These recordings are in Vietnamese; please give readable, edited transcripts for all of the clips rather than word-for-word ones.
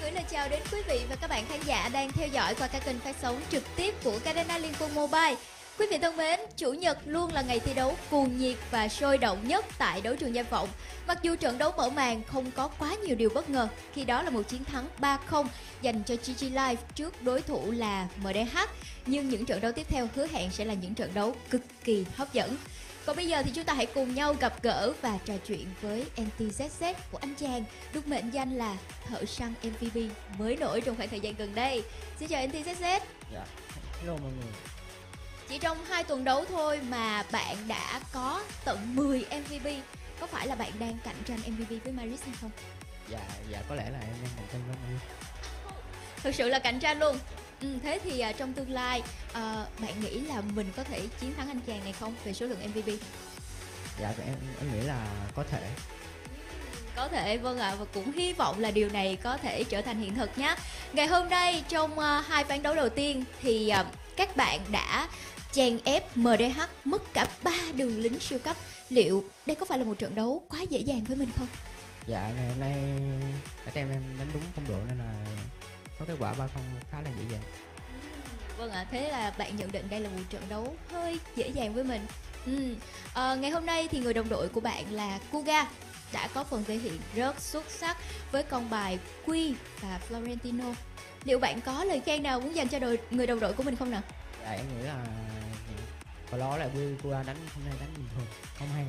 gửi lời chào đến quý vị và các bạn khán giả đang theo dõi qua các kênh phát sóng trực tiếp của Garena Liên Quân Mobile. Quý vị thân mến, Chủ nhật luôn là ngày thi đấu cuồng nhiệt và sôi động nhất tại đấu trường Danh Vọng. Mặc dù trận đấu mở màn không có quá nhiều điều bất ngờ, khi đó là một chiến thắng 3-0 dành cho GG Live trước đối thủ là MDH. Nhưng những trận đấu tiếp theo hứa hẹn sẽ là những trận đấu cực kỳ hấp dẫn. Còn bây giờ thì chúng ta hãy cùng nhau gặp gỡ và trò chuyện với NTZZ của anh chàng được mệnh danh là thợ săn MVP mới nổi trong khoảng thời gian gần đây. Xin chào NTZZ. Dạ, hello mọi người. Chỉ trong 2 tuần đấu thôi mà bạn đã có tận 10 MVP. Có phải là bạn đang cạnh tranh MVP với Maris hay không? Dạ có lẽ là em đang cạnh tranh với Maris. Thực sự là cạnh tranh luôn. Thế thì trong tương lai bạn nghĩ là mình có thể chiến thắng anh chàng này không về số lượng MVP? Dạ em nghĩ là có thể. Có thể, vâng ạ, và cũng hy vọng là điều này có thể trở thành hiện thực nhé. Ngày hôm nay trong 2 ván đấu đầu tiên thì các bạn đã chèn ép MDH mất cả 3 đường lính siêu cấp. Liệu đây có phải là một trận đấu quá dễ dàng với mình không? Dạ ngày hôm nay cả em đánh đúng phong độ nên là có kết quả 3-0 khá là dễ dàng. Vâng ạ, thế là bạn nhận định đây là một trận đấu hơi dễ dàng với mình. Ngày hôm nay thì người đồng đội của bạn là Kuga đã có phần thể hiện rất xuất sắc với con bài Quy và Florentino. Liệu bạn có lời khen nào muốn dành cho người đồng đội của mình không nào? Dạ em nghĩ là có đó là Quy đánh hôm nay đánh bình thường, không hay.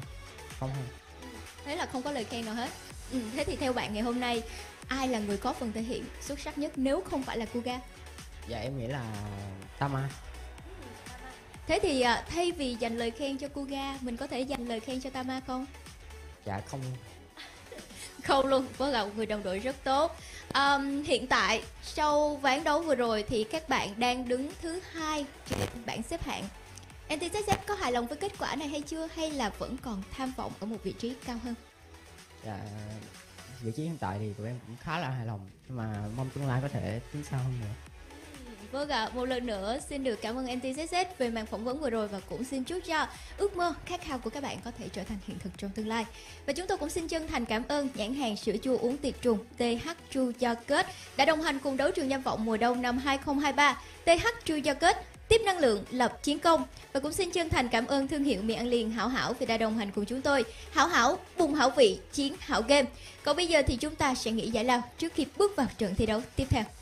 Thế là không có lời khen nào hết. Thế thì theo bạn ngày hôm nay ai là người có phần thể hiện xuất sắc nhất nếu không phải là Kuga? Dạ em nghĩ là Tama. Thế thì thay vì dành lời khen cho Kuga, mình có thể dành lời khen cho Tama không? Dạ không. Không luôn, vâng ạ, người đồng đội rất tốt. Hiện tại sau ván đấu vừa rồi thì các bạn đang đứng thứ 2 trên bảng xếp hạng. NTZZ có hài lòng với kết quả này hay chưa, hay là vẫn còn tham vọng ở một vị trí cao hơn? Dạ vị trí hiện tại thì tụi em cũng khá là hài lòng, nhưng mà mong tương lai có thể tiến xa hơn nữa. Vâng ạ, một lần nữa xin được cảm ơn NTZZ về màn phỏng vấn vừa rồi và cũng xin chúc cho ước mơ khát khao của các bạn có thể trở thành hiện thực trong tương lai. Và chúng tôi cũng xin chân thành cảm ơn nhãn hàng sữa chua uống tiệt trùng TH True Yogurt đã đồng hành cùng đấu trường Danh Vọng mùa đông năm 2023. TH True Yogurt tiếp năng lượng lập chiến công. Và cũng xin chân thành cảm ơn thương hiệu mì ăn liền Hảo Hảo vì đã đồng hành cùng chúng tôi. Hảo Hảo bùng hảo vị chiến hảo game. Còn bây giờ thì chúng ta sẽ nghỉ giải lao trước khi bước vào trận thi đấu tiếp theo.